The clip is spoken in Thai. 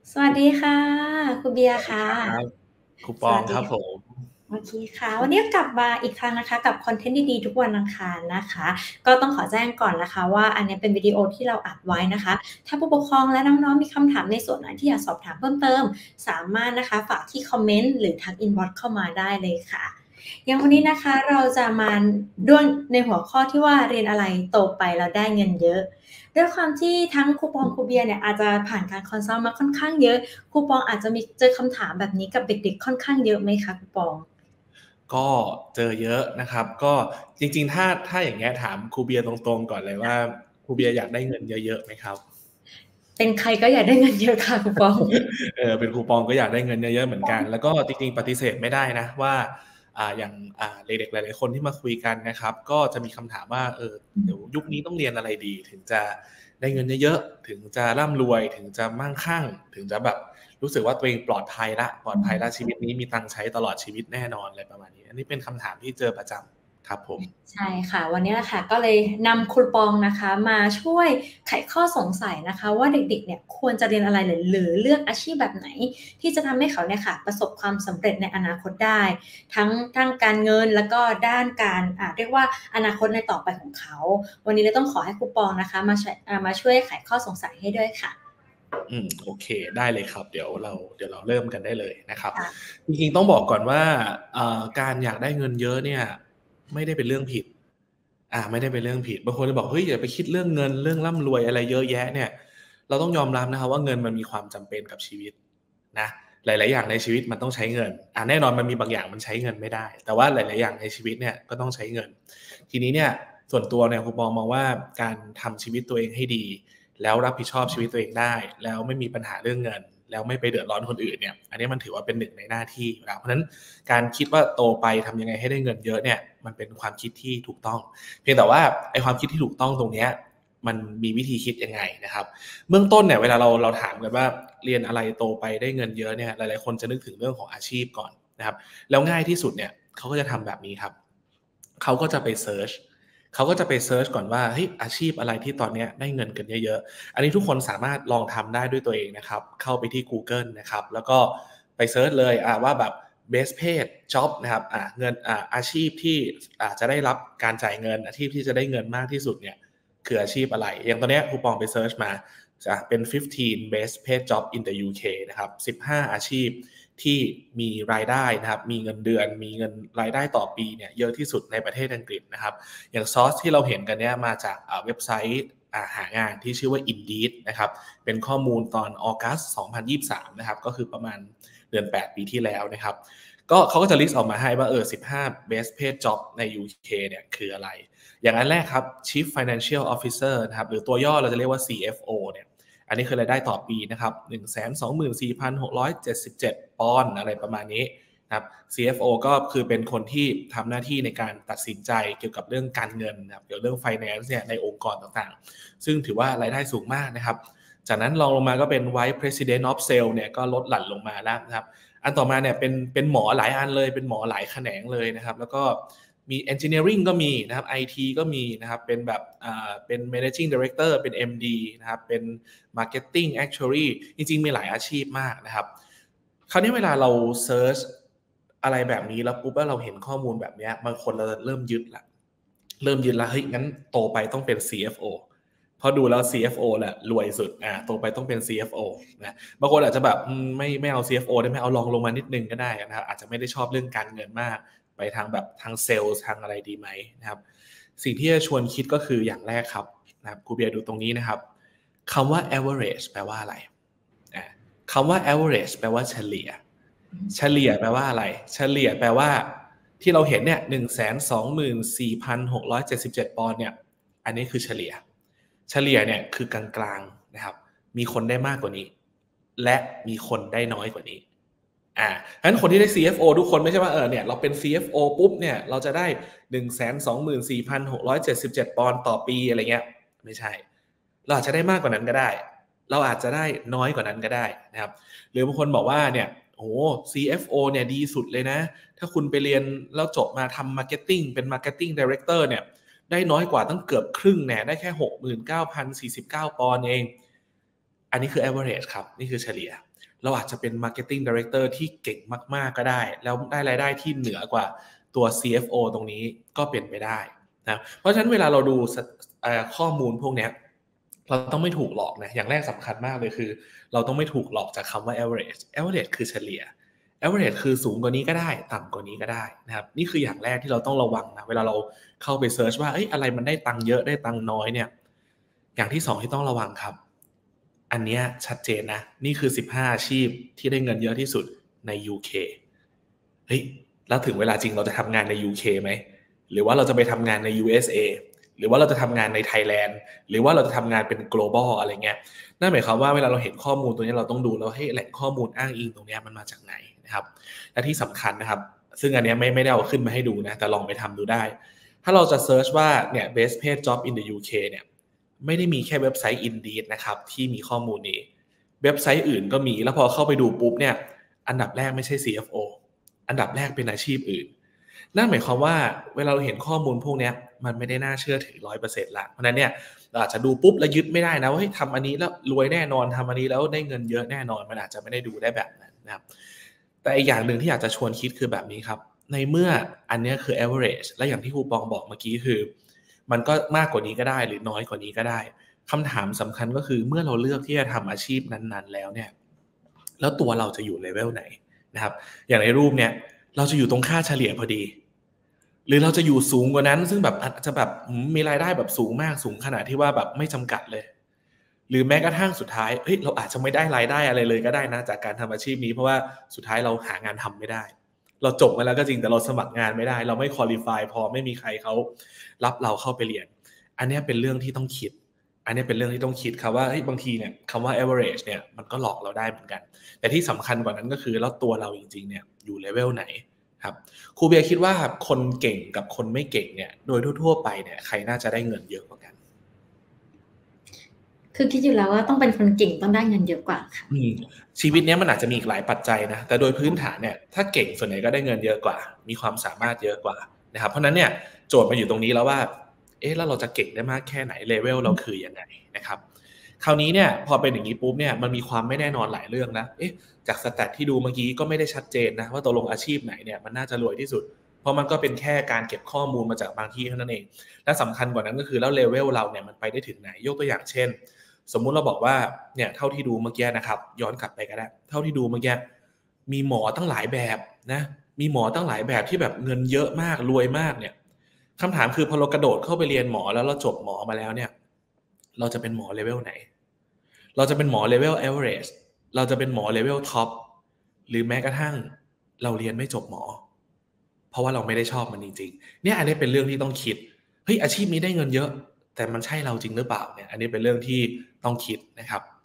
สวัสดีค่ะคุณเบียร์ค่ะสวัสดีครับครูปองสวัสดีครับผมโอเคค่ะวันนี้กลับมาอีกครั้งนะคะกับคอนเทนต์ดีๆทุกวันอังคารนะคะก็ต้องขอแจ้งก่อนนะคะว่าอันนี้เป็นวิดีโอที่เราอัดไว้นะคะถ้าผู้ปกครองและน้องๆมีคำถามในส่วนไหนที่อยากสอบถามเพิ่มเติมสามารถนะคะฝากที่คอมเมนต์หรือทักอินบ็อกซ์เข้ามาได้เลยค่ะอย่างวันนี้นะคะเราจะมาด้วยในหัวข้อที่ว่าเรียนอะไรโตไปแล้วได้เงินเยอะ ด้วยความที่ทั้งครูปองครูเบียร์เนี่ยอาจจะผ่านการคอนซัลท์มาค่อนข้างเยอะครูปองอาจจะมีเจอคำถามแบบนี้กับเด็กๆค่อนข้างเยอะไหมคะครูปองก็เจอเยอะนะครับก็จริงๆถ้าอย่างเงี้ยถามครูเบียร์ตรงๆก่อนเลยว่าครูเบียร์อยากได้เงินเยอะๆไหมครับเป็นใครก็อยากได้เงินเยอะค่ะครูปองเป็นครูปองก็อยากได้เงินเยอะๆเหมือนกันแล้วก็จริงๆปฏิเสธไม่ได้นะว่าอย่างเด็กๆหลายๆคนที่มาคุยกันนะครับก็จะมีคำถามว่าเดี๋ยวยุคนี้ต้องเรียนอะไรดีถึงจะได้เงินเยอะๆถึงจะร่ำรวยถึงจะมั่งคั่งถึงจะแบบรู้สึกว่าตัวเองปลอดภัยละชีวิตนี้มีตังค์ใช้ตลอดชีวิตแน่นอนอะไรประมาณนี้อันนี้เป็นคำถามที่เจอประจำครับผมใช่ค่ะวันนี้แหละค่ะก็เลยนำครูปองนะคะมาช่วยไขข้อสงสัยนะคะว่าเด็กๆเนี่ยควรจะเรียนอะไรหรือเลือกอาชีพแบบไหนที่จะทำให้เขาเนี่ยค่ะประสบความสำเร็จในอนาคตได้ทั้งการเงินแล้วก็ด้านการเรียกว่าอนาคตในต่อไปของเขาวันนี้เลยต้องขอให้ครูปองนะคะมาช่วยไขข้อสงสัยให้ด้วยค่ะโอเคได้เลยครับเดี๋ยวเราเริ่มกันได้เลยนะครับค่ะจริงๆต้องบอกก่อนว่าการอยากได้เงินเยอะเนี่ยไม่ได้เป็นเรื่องผิดไม่ได้เป็นเรื่องผิดบางคนจะบอกเฮ้ยอย่าไปคิดเรื่องเงินเรื่องร่ำรวยอะไรเยอะแยะเนี่ยเราต้องยอมรับนะครับว่าเงินมันมีความจำเป็นกับชีวิตนะหลายๆอย่างในชีวิตมันต้องใช้เงินแน่นอนมันมีบางอย่างมันใช้เงินไม่ได้แต่ว่าหลายๆอย่างในชีวิตเนี่ยก็ต้องใช้เงินทีนี้เนี่ยส่วนตัวเนี่ยผมมองว่าการทำชีวิตตัวเองให้ดี แล้วรับผิดชอบชีวิตตัวเองได้แล้วไม่มีปัญหาเรื่องเงินแล้วไม่ไปเดือดร้อนคนอื่นเนี่ยอันนี้มันถือว่าเป็นหนึ่งในหน้าที่แล้วเพราะฉะนั้นการคิดว่าโตไปทำยังไงให้ได้เงินเยอะเนี่ยมันเป็นความคิดที่ถูกต้องเพียงแต่ว่าไอ้ความคิดที่ถูกต้องตรงเนี้ยมันมีวิธีคิดยังไงนะครับเบื้องต้นเนี่ยเวลาเราถามกันว่าเรียนอะไรโตไปได้เงินเยอะเนี่ยหลายๆคนจะนึกถึงเรื่องของอาชีพก่อนนะครับแล้วง่ายที่สุดเนี่ยเขาก็จะทำแบบนี้ครับเขาก็จะไปเซิร์ช เขาก็จะไปเซิร์ชก่อนว่าเฮ้ยอาชีพอะไรที่ตอนนี้ได้เงินกันเยอะๆอันนี้ทุกคนสามารถลองทำได้ด้วยตัวเองนะครับเข้าไปที่ Google นะครับแล้วก็ไปเซิร์ชเลยว่าแบบ best paid job นะครับเงินอาชีพที่จะได้รับการจ่ายเงินอาชีพที่จะได้เงินมากที่สุดเนี่ยคืออาชีพอะไรอย่างตอนนี้ครูปองไปเซิร์ชมาจะเป็น15 best paid job in the UK นะครับ15อาชีพที่มีรายได้นะครับมีเงินเดือนมีเงินรายได้ต่อปีเนี่ยเยอะที่สุดในประเทศอังกฤษนะครับ อย่างซอสที่เราเห็นกันเนี่ยมาจากเว็บไซต์หางานที่ชื่อว่า Indeed นะครับเป็นข้อมูลตอนออกัส2023นะครับก็คือประมาณเดือน8ปีที่แล้วนะครับก็เขาก็จะลิสต์ออกมาให้ว่า15 best paid job ใน UK เนี่ยคืออะไรอย่างอันแรกครับ Chief Financial Officer นะครับหรือตัวย่อเราจะเรียกว่า CFO เนี่ยอันนี้คือรายได้ต่อปีนะครับ124,677ปอนด์อะไรประมาณนี้ นะครับ CFO ก็คือเป็นคนที่ทำหน้าที่ในการตัดสินใจเกี่ยวกับเรื่องการเงินนะครับเกี่ยวกับเรื่อง finance เนี่ยในองค์กรต่างๆซึ่งถือว่ารายได้สูงมากนะครับจากนั้นรองลงมาก็เป็น Vice President of Sales เนี่ยก็ลดหลั่นลงมาแล้วนะครับอันต่อมาเนี่ยเป็นหมอหลายอันเลยเป็นหมอหลายแขนงเลยนะครับแล้วก็มี Engineering ก็มีนะครับ IT ก็มีนะครับเป็นแบบเป็น Managing Director เป็น MD นะครับเป็น Marketing Actuary จริงๆมีหลายอาชีพมากนะครับคราวนี้เวลาเราเซิร์ช อะไรแบบนี้แล้วปุ๊บว่าเราเห็นข้อมูลแบบนี้บางคนเราเริ่มยึดละเฮ้ยงั้นโตไปต้องเป็น CFO เพราะดูแล้ว CFO แหละรวยสุดโตไปต้องเป็น CFO นะบางคนอาจจะแบบไม่เอา CFO ได้ไหมเอาลองลงมานิดนึงก็ได้นะครับอาจจะไม่ได้ชอบเรื่องการเงินมากไปทางแบบทางเซลล์ทางอะไรดีไหมนะครับสิ่งที่จะชวนคิดก็คืออย่างแรกครับนะครับครูเบียร์ดูตรงนี้นะครับคำว่า average แปลว่าอะไรอ่าคำว่า average แปลว่าเฉลี่ย เฉลี่ยแปลว่าอะไร เฉลี่ยแปลว่าที่เราเห็นเนี่ย124,677ปอนด์เนี่ยอันนี้คือเฉลี่ยเฉลี่ยเนี่ยคือกลางๆนะครับมีคนได้มากกว่านี้และมีคนได้น้อยกว่านี้ฉะนั้นคนที่ได้ CFO ทุกคนไม่ใช่ว่าเนี่ยเราเป็น CFO ปุ๊บเนี่ยเราจะได้124,677ปอนด์ต่อปีอะไรเงี้ยไม่ใช่เราอาจจะได้มากกว่านั้นก็ได้เราอาจจะได้น้อยกว่านั้นก็ได้นะครับหรือบางคนบอกว่าเนี่ย โอ้ CFO เนี่ยดีสุดเลยนะ ถ้าคุณไปเรียนแล้วจบมาทำมาร์เก็ตติ้งเป็นมาร์เก็ตติ้งไดเรคเตอร์เนี่ยได้น้อยกว่าตั้งเกือบครึ่งเนี่ยได้แค่69,049ปอนด์เองอันนี้คือ average ครับนี่คือเฉลี่ยเราอาจจะเป็น Marketing Director ที่เก่งมากๆก็ได้แล้วได้รายได้ที่เหนือกว่าตัว CFO ตรงนี้ก็เป็นไปได้นะเพราะฉะนั้นเวลาเราดูข้อมูลพวกนี้เราต้องไม่ถูกหลอกนะอย่างแรกสำคัญมากเลยคือเราต้องไม่ถูกหลอกจากคำว่า average คือเฉลี่ย average คือสูงกว่านี้ก็ได้ต่ำกว่านี้ก็ได้นะครับนี่คืออย่างแรกที่เราต้องระวังนะเวลาเราเข้าไปเซิร์ชว่าอะไรมันได้ตังค์เยอะได้ตังค์น้อยเนี่ยอย่างที่2ที่ต้องระวังครับอันนี้ชัดเจนนะนี่คือ15อาชีพที่ได้เงินเยอะที่สุดใน UK เฮ้ยแล้วถึงเวลาจริงเราจะทำงานใน UK ไหมหรือว่าเราจะไปทำงานใน USA หรือว่าเราจะทำงานในไทยแลนด์หรือว่าเราจะทำงานเป็น global อะไรเงี้ยนั่นหมายความว่าเวลาเราเห็นข้อมูลตัวนี้เราต้องดูแล้วให้แหล่งข้อมูลอ้างอิงตรงนี้มันมาจากไหนนะครับและที่สำคัญนะครับซึ่งอันนี้ไม่ได้เอาขึ้นมาให้ดูนะแต่ลองไปทำดูได้ถ้าเราจะเซิร์ชว่าเนี่ย best paid job in the UK เนี่ยไม่ได้มีแค่เว็บไซต์ Indeed นะครับที่มีข้อมูลนี้เว็บไซต์อื่นก็มีแล้วพอเข้าไปดูปุ๊บเนี่ยอันดับแรกไม่ใช่ CFO อันดับแรกเป็นอาชีพอื่นนั่นหมายความว่าเวลาเราเห็นข้อมูลพวกนี้มันไม่ได้น่าเชื่อถือ 100% ละเพราะนั้นเนี่ยเราอาจจะดูปุ๊บแล้วยึดไม่ได้นะว่าทำอันนี้แล้วรวยแน่นอนทำอันนี้แล้วได้เงินเยอะแน่นอนมันอาจจะไม่ได้ดูได้แบบนั้นนะครับแต่อีกอย่างหนึ่งที่อยากจะชวนคิดคือแบบนี้ครับในเมื่ออันนี้คือ average และอย่างที่ครูปองบอกเมื่อกี้คือมันก็มากกว่านี้ก็ได้หรือน้อยกว่านี้ก็ได้คำถามสำคัญก็คือเมื่อเราเลือกที่จะทำอาชีพนั้นๆแล้วเนี่ยแล้วตัวเราจะอยู่เลเวลไหนนะครับอย่างในรูปเนี่ยเราจะอยู่ตรงค่าเฉลี่ยพอดีหรือเราจะอยู่สูงกว่านั้นซึ่งแบบอาจจะแบบมีรายได้แบบสูงมากสูงขนาดที่ว่าแบบไม่จำกัดเลยหรือแม้กระทั่งสุดท้ายเราอาจจะไม่ได้รายได้อะไรเลยก็ได้นะจากการทำอาชีพนี้เพราะว่าสุดท้ายเราหางานทำไม่ได้เราจบมาแล้วก็จริงแต่เราสมัครงานไม่ได้เราไม่ควอลิฟายพอไม่มีใครเขารับเราเข้าไปเรียนอันนี้เป็นเรื่องที่ต้องคิดอันนี้เป็นเรื่องที่ต้องคิดครับว่าบางทีเนี่ยคำว่า average เนี่ยมันก็หลอกเราได้เหมือนกันแต่ที่สำคัญกว่านั้นก็คือแล้วตัวเราจริงๆเนี่ยอยู่เลเวลไหนครับครูเบียร์คิดว่าคนเก่งกับคนไม่เก่งเนี่ยโดยทั่วๆไปเนี่ยใครน่าจะได้เงินเยอะกว่ากันคือคิดอยู่แล้วว่าต้องเป็นคนเก่งต้องได้เงินเยอะกว่าค่ะชีวิตนี้มันอาจจะมีอีกหลายปัจจัยนะแต่โดยพื้นฐานเนี่ยถ้าเก่งส่วนใหญ่ก็ได้เงินเยอะกว่ามีความสามารถเยอะกว่านะครับเพราะนั้นเนี่ยโจทย์มาอยู่ตรงนี้แล้วว่าแล้วเราจะเก่งได้มากแค่ไหนเลเวลเราคือยังไงนะครับคราวนี้เนี่ยพอเป็นอย่างนี้ปุ๊บเนี่ยมันมีความไม่แน่นอนหลายเรื่องนะจากสแตทที่ดูเมื่อกี้ก็ไม่ได้ชัดเจนนะว่าตกลงอาชีพไหนเนี่ยมันน่าจะรวยที่สุดเพราะมันก็เป็นแค่การเก็บข้อมูลมาจากบางที่เท่านั้นเองและสำคัญกว่านั้นก็คือแล้วเลเวลเราเนี่ยมันไปได้ถึงไหนยกตัวอย่างเช่นสมมุติเราบอกว่าเนี่ยเท่าที่ดูเมื่อกี้นะครับย้อนกลับไปก็ได้เท่าที่ดูเมื่อกี้มีหมอตั้งหลายแบบนะมีหมอตั้งหลายแบบที่แบบเงินเยอะมากรวยมากเนี่ยคำถามคือพอเรากระโดดเข้าไปเรียนหมอแล้วเราจบหมอมาแล้วเนี่ยเราจะเป็นหมอเลเวลไหนเราจะเป็นหมอเลเวล average เราจะเป็นหมอเลเวลท็อปหรือแม้กระทั่งเราเรียนไม่จบหมอเพราะว่าเราไม่ได้ชอบมันจริงๆเนี่ยอันนี้เป็นเรื่องที่ต้องคิดอาชีพนี้ได้เงินเยอะแต่มันใช่เราจริงหรือเปล่าเนี่ยอันนี้เป็นเรื่องที่ต้องคิดนะครับ